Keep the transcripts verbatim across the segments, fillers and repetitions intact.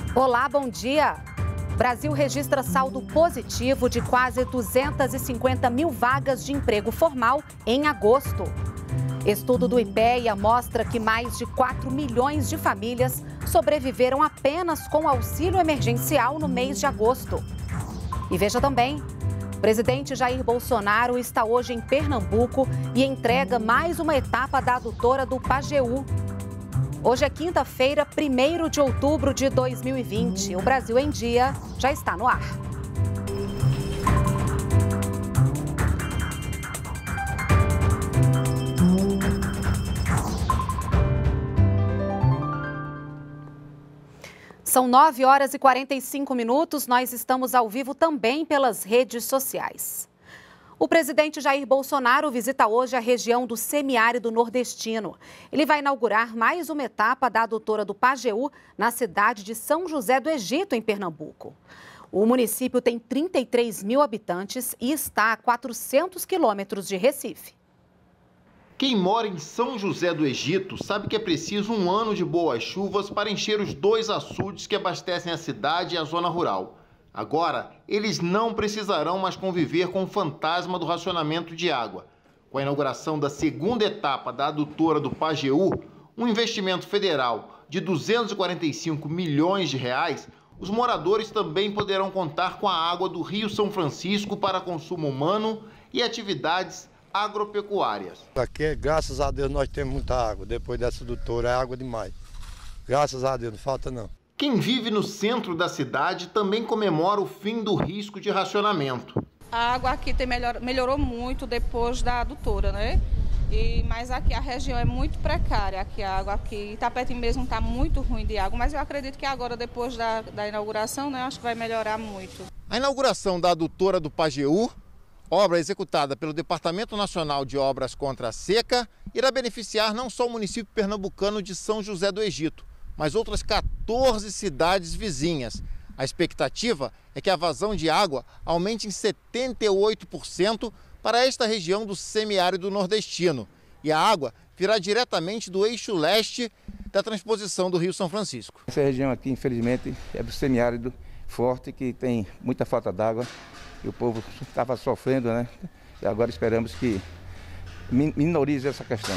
Olá, bom dia. Brasil registra saldo positivo de quase duzentas e cinquenta mil vagas de emprego formal em agosto. Estudo do IPEA mostra que mais de quatro milhões de famílias sobreviveram apenas com auxílio emergencial no mês de agosto. E veja também, o presidente Jair Bolsonaro está hoje em Pernambuco e entrega mais uma etapa da adutora do Pajeú. Hoje é quinta-feira, primeiro de outubro de dois mil e vinte. O Brasil em Dia já está no ar. São nove horas e quarenta e cinco minutos. Nós estamos ao vivo também pelas redes sociais. O presidente Jair Bolsonaro visita hoje a região do semiárido nordestino. Ele vai inaugurar mais uma etapa da adutora do Pajeú na cidade de São José do Egito, em Pernambuco. O município tem trinta e três mil habitantes e está a quatrocentos quilômetros de Recife. Quem mora em São José do Egito sabe que é preciso um ano de boas chuvas para encher os dois açudes que abastecem a cidade e a zona rural. Agora, eles não precisarão mais conviver com o fantasma do racionamento de água. Com a inauguração da segunda etapa da adutora do Pajeú, um investimento federal de duzentos e quarenta e cinco milhões de reais, os moradores também poderão contar com a água do Rio São Francisco para consumo humano e atividades agropecuárias. Aqui, graças a Deus, nós temos muita água. Depois dessa adutora, é água demais. Graças a Deus, não falta não. Quem vive no centro da cidade também comemora o fim do risco de racionamento. A água aqui tem melhor, melhorou muito depois da adutora, né? E, mas aqui a região é muito precária, aqui a água aqui, Itapetim mesmo está muito ruim de água, mas eu acredito que agora, depois da, da inauguração, né, acho que vai melhorar muito. A inauguração da adutora do Pajeú, obra executada pelo Departamento Nacional de Obras contra a Seca, irá beneficiar não só o município pernambucano de São José do Egito, mas outras quatorze cidades vizinhas. A expectativa é que a vazão de água aumente em setenta e oito por cento para esta região do semiárido nordestino. E a água virá diretamente do eixo leste da transposição do Rio São Francisco. Essa região aqui, infelizmente, é do semiárido forte, que tem muita falta d'água. E o povo estava sofrendo, né? E agora esperamos que minorize essa questão.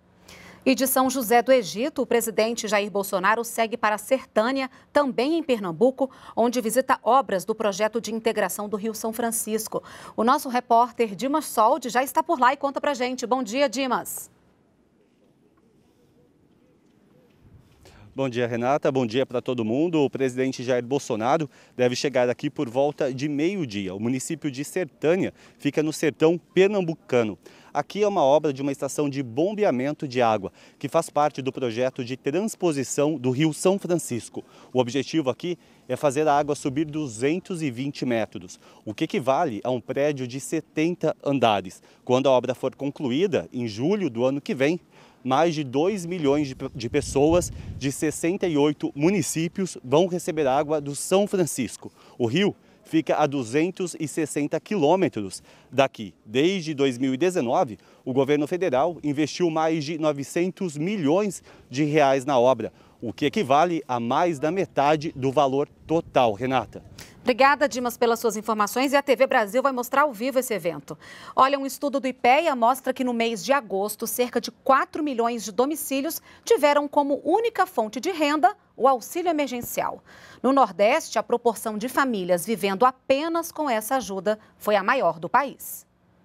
E de São José do Egito, o presidente Jair Bolsonaro segue para Sertânia, também em Pernambuco, onde visita obras do projeto de integração do Rio São Francisco. O nosso repórter Dimas Soldi já está por lá e conta pra gente. Bom dia, Dimas. Bom dia, Renata. Bom dia para todo mundo. O presidente Jair Bolsonaro deve chegar aqui por volta de meio-dia. O município de Sertânia fica no sertão pernambucano. Aqui é uma obra de uma estação de bombeamento de água, que faz parte do projeto de transposição do Rio São Francisco. O objetivo aqui é fazer a água subir duzentos e vinte metros, o que equivale a um prédio de setenta andares. Quando a obra for concluída, em julho do ano que vem, mais de dois milhões de, de pessoas de sessenta e oito municípios vão receber água do São Francisco. O rio fica a duzentos e sessenta quilômetros daqui. Desde dois mil e dezenove, o governo federal investiu mais de novecentos milhões de reais na obra, o que equivale a mais da metade do valor total. Renata. Obrigada, Dimas, pelas suas informações. E a T V Brasil vai mostrar ao vivo esse evento. Olha, um estudo do IPEA mostra que no mês de agosto, cerca de quatro milhões de domicílios tiveram como única fonte de renda o auxílio emergencial. No Nordeste, a proporção de famílias vivendo apenas com essa ajuda foi a maior do país.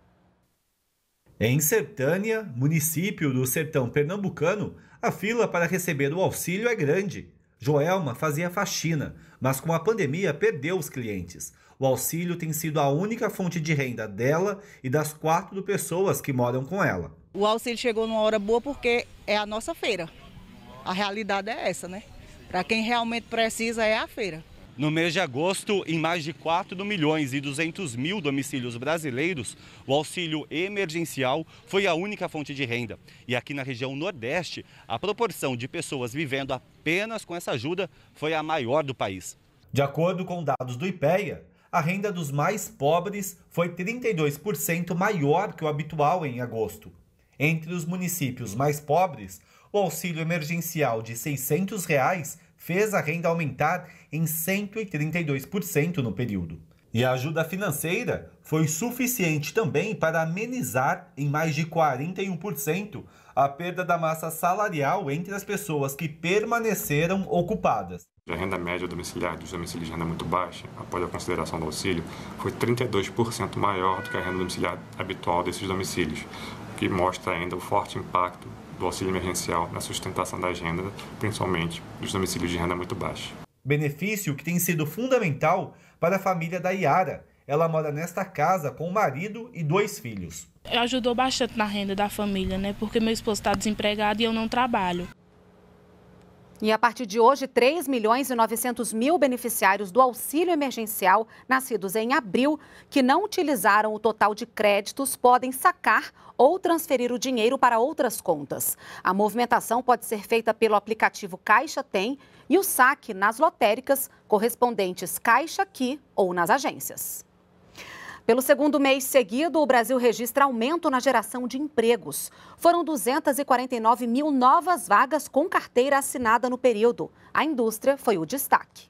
Em Sertânia, município do sertão pernambucano, a fila para receber o auxílio é grande. Joelma fazia faxina, mas com a pandemia perdeu os clientes. O auxílio tem sido a única fonte de renda dela e das quatro pessoas que moram com ela. O auxílio chegou numa hora boa porque é a nossa feira. A realidade é essa, né? Para quem realmente precisa é a feira. No mês de agosto, em mais de quatro milhões e duzentos mil domicílios brasileiros, o auxílio emergencial foi a única fonte de renda. E aqui na região Nordeste, a proporção de pessoas vivendo apenas com essa ajuda foi a maior do país. De acordo com dados do IPEA, a renda dos mais pobres foi trinta e dois por cento maior que o habitual em agosto. Entre os municípios mais pobres, o auxílio emergencial de seiscentos reais fez a renda aumentar em cento e trinta e dois por cento no período. E a ajuda financeira foi suficiente também para amenizar em mais de quarenta e um por cento a perda da massa salarial entre as pessoas que permaneceram ocupadas. A renda média domiciliar dos domicílios de renda muito baixa, após a consideração do auxílio, foi trinta e dois por cento maior do que a renda domiciliar habitual desses domicílios, o que mostra ainda o forte impacto do auxílio emergencial na sustentação da renda, principalmente dos domicílios de renda muito baixa. Benefício que tem sido fundamental para a família da Yara. Ela mora nesta casa com o marido e dois filhos. Ajudou bastante na renda da família, né? Porque meu esposo está desempregado e eu não trabalho. E a partir de hoje, três milhões e novecentos mil beneficiários do auxílio emergencial, nascidos em abril, que não utilizaram o total de créditos, podem sacar ou transferir o dinheiro para outras contas. A movimentação pode ser feita pelo aplicativo Caixa Tem e o saque nas lotéricas correspondentes Caixa Aqui ou nas agências. Pelo segundo mês seguido, o Brasil registra aumento na geração de empregos. Foram duzentas e quarenta e nove mil novas vagas com carteira assinada no período. A indústria foi o destaque.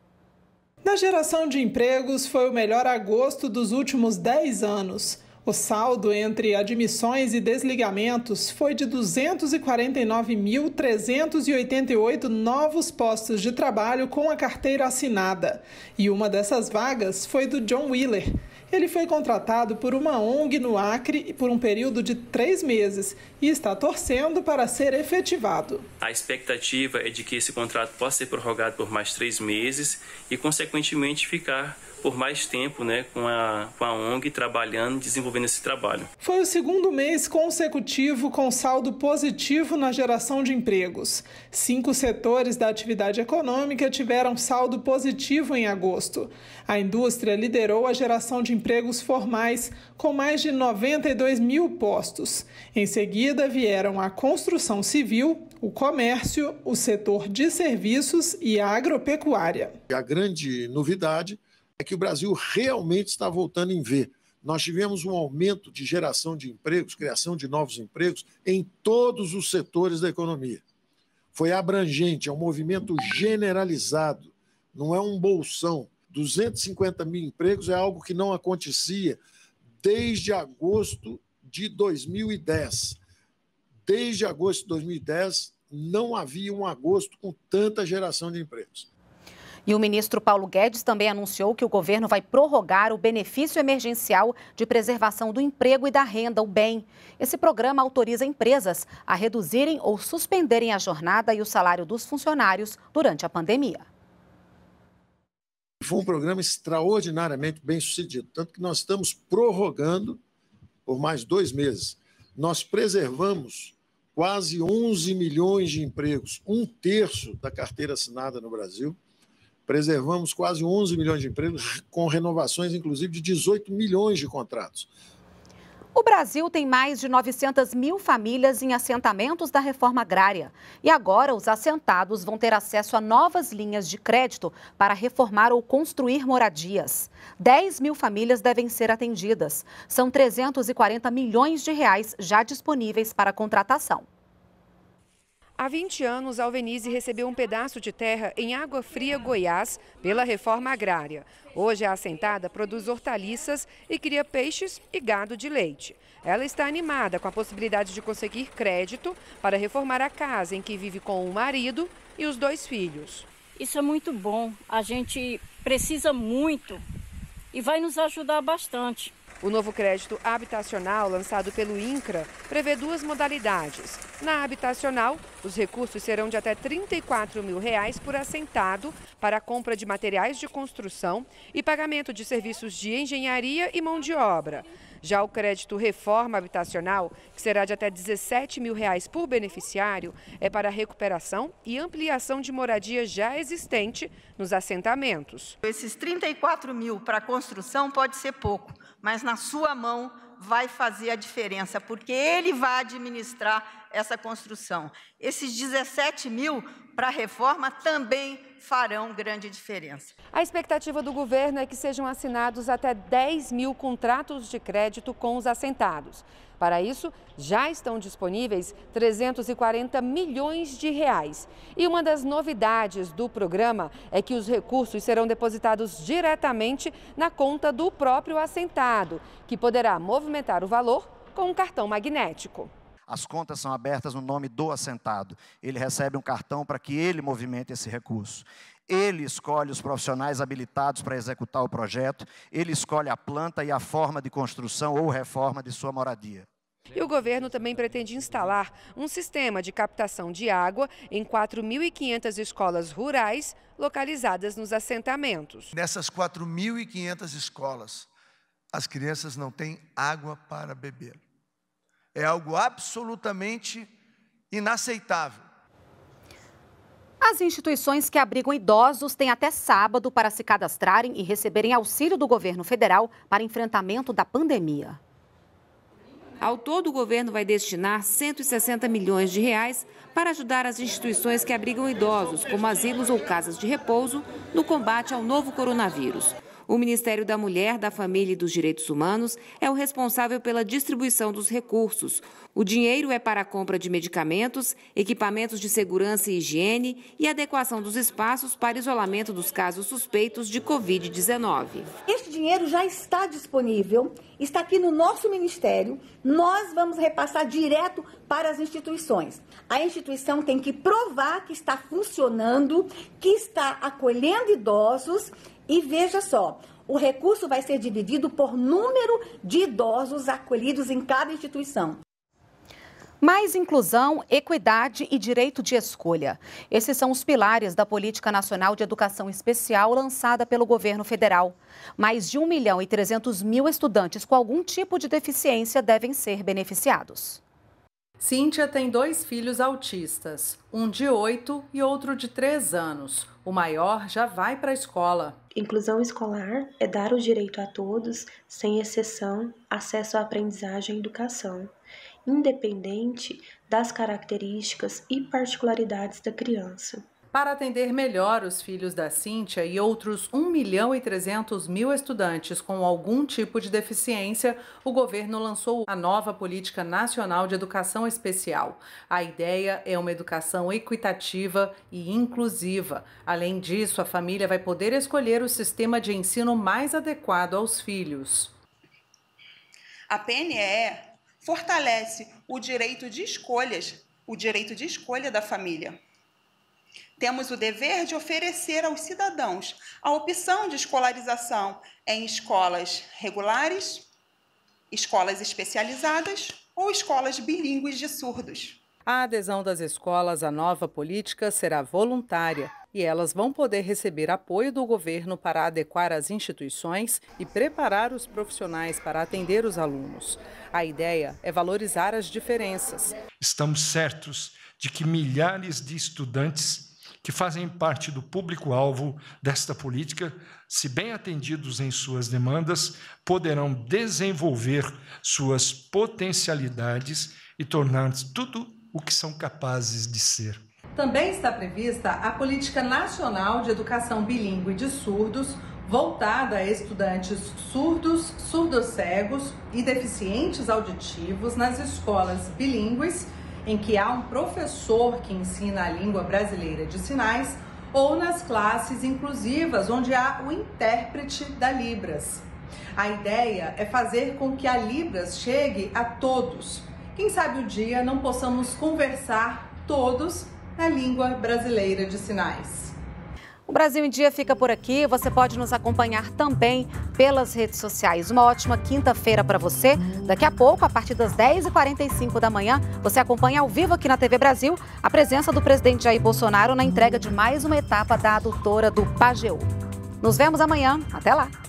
Na geração de empregos, foi o melhor agosto dos últimos dez anos. O saldo entre admissões e desligamentos foi de duzentos e quarenta e nove mil, trezentos e oitenta e oito novos postos de trabalho com a carteira assinada. E uma dessas vagas foi do John Wheeler. Ele foi contratado por uma O N G no Acre por um período de três meses e está torcendo para ser efetivado. A expectativa é de que esse contrato possa ser prorrogado por mais três meses e, consequentemente, ficar por mais tempo, né, com a, com a O N G trabalhando e desenvolvendo esse trabalho. Foi o segundo mês consecutivo com saldo positivo na geração de empregos. Cinco setores da atividade econômica tiveram saldo positivo em agosto. A indústria liderou a geração de empregos formais com mais de noventa e dois mil postos. Em seguida vieram a construção civil, o comércio, o setor de serviços e a agropecuária. A grande novidade é que o Brasil realmente está voltando em V. Nós tivemos um aumento de geração de empregos, criação de novos empregos em todos os setores da economia. Foi abrangente, é um movimento generalizado, não é um bolsão. duzentos e cinquenta mil empregos é algo que não acontecia desde agosto de dois mil e dez. Desde agosto de dois mil e dez, não havia um agosto com tanta geração de empregos. E o ministro Paulo Guedes também anunciou que o governo vai prorrogar o benefício emergencial de preservação do emprego e da renda, o B E M. Esse programa autoriza empresas a reduzirem ou suspenderem a jornada e o salário dos funcionários durante a pandemia. Foi um programa extraordinariamente bem sucedido, tanto que nós estamos prorrogando por mais dois meses. Nós preservamos quase onze milhões de empregos, um terço da carteira assinada no Brasil. Preservamos quase onze milhões de empregos, com renovações, inclusive, de dezoito milhões de contratos. O Brasil tem mais de novecentas mil famílias em assentamentos da reforma agrária. E agora os assentados vão ter acesso a novas linhas de crédito para reformar ou construir moradias. dez mil famílias devem ser atendidas. São trezentos e quarenta milhões de reais já disponíveis para contratação. Há vinte anos, a Alvenize recebeu um pedaço de terra em Água Fria, Goiás, pela reforma agrária. Hoje, a assentada produz hortaliças e cria peixes e gado de leite. Ela está animada com a possibilidade de conseguir crédito para reformar a casa em que vive com o marido e os dois filhos. Isso é muito bom. A gente precisa muito e vai nos ajudar bastante. O novo crédito habitacional, lançado pelo INCRA, prevê duas modalidades. Na habitacional, os recursos serão de até trinta e quatro mil reais por assentado para a compra de materiais de construção e pagamento de serviços de engenharia e mão de obra. Já o crédito reforma habitacional, que será de até dezessete mil reais por beneficiário, é para a recuperação e ampliação de moradia já existente nos assentamentos. Esses trinta e quatro mil para construção pode ser pouco, mas na sua mão vai fazer a diferença, porque ele vai administrar essa construção. Esses dezessete mil para a reforma também farão grande diferença. A expectativa do governo é que sejam assinados até dez mil contratos de crédito com os assentados. Para isso, já estão disponíveis trezentos e quarenta milhões de reais. E uma das novidades do programa é que os recursos serão depositados diretamente na conta do próprio assentado, que poderá movimentar o valor com um cartão magnético. As contas são abertas no nome do assentado. Ele recebe um cartão para que ele movimente esse recurso. Ele escolhe os profissionais habilitados para executar o projeto, ele escolhe a planta e a forma de construção ou reforma de sua moradia. E o governo também pretende instalar um sistema de captação de água em quatro mil e quinhentas escolas rurais localizadas nos assentamentos. Nessas quatro mil e quinhentas escolas, as crianças não têm água para beber. É algo absolutamente inaceitável. As instituições que abrigam idosos têm até sábado para se cadastrarem e receberem auxílio do governo federal para enfrentamento da pandemia. Ao todo, o governo vai destinar cento e sessenta milhões de reais para ajudar as instituições que abrigam idosos, como asilos ou casas de repouso, no combate ao novo coronavírus. O Ministério da Mulher, da Família e dos Direitos Humanos é o responsável pela distribuição dos recursos. O dinheiro é para a compra de medicamentos, equipamentos de segurança e higiene e adequação dos espaços para isolamento dos casos suspeitos de covid dezenove. Este dinheiro já está disponível, está aqui no nosso Ministério. Nós vamos repassar direto para as instituições. A instituição tem que provar que está funcionando, que está acolhendo idosos. E veja só, o recurso vai ser dividido por número de idosos acolhidos em cada instituição. Mais inclusão, equidade e direito de escolha. Esses são os pilares da Política Nacional de Educação Especial lançada pelo governo federal. Mais de um milhão e trezentos mil estudantes com algum tipo de deficiência devem ser beneficiados. Cíntia tem dois filhos autistas, um de oito e outro de três anos. O maior já vai para a escola. Inclusão escolar é dar o direito a todos, sem exceção, acesso à aprendizagem e educação, independente das características e particularidades da criança. Para atender melhor os filhos da Cíntia e outros um milhão e trezentos mil estudantes com algum tipo de deficiência, o governo lançou a nova Política Nacional de Educação Especial. A ideia é uma educação equitativa e inclusiva. Além disso, a família vai poder escolher o sistema de ensino mais adequado aos filhos. A P N E fortalece o direito de escolhas, o direito de escolha da família. Temos o dever de oferecer aos cidadãos a opção de escolarização em escolas regulares, escolas especializadas ou escolas bilíngues de surdos. A adesão das escolas à nova política será voluntária e elas vão poder receber apoio do governo para adequar as instituições e preparar os profissionais para atender os alunos. A ideia é valorizar as diferenças. Estamos certos de que milhares de estudantes que fazem parte do público-alvo desta política, se bem atendidos em suas demandas, poderão desenvolver suas potencialidades e tornar-se tudo o que são capazes de ser. Também está prevista a Política Nacional de Educação Bilíngue de Surdos, voltada a estudantes surdos, surdos-cegos e deficientes auditivos nas escolas bilíngues, em que há um professor que ensina a língua brasileira de sinais, ou nas classes inclusivas, onde há o intérprete da Libras. A ideia é fazer com que a Libras chegue a todos. Quem sabe o dia não possamos conversar todos na língua brasileira de sinais. O Brasil em Dia fica por aqui. Você pode nos acompanhar também pelas redes sociais. Uma ótima quinta-feira para você. Daqui a pouco, a partir das dez e quarenta e cinco da manhã, você acompanha ao vivo aqui na T V Brasil a presença do presidente Jair Bolsonaro na entrega de mais uma etapa da adutora do Pajeú. Nos vemos amanhã. Até lá!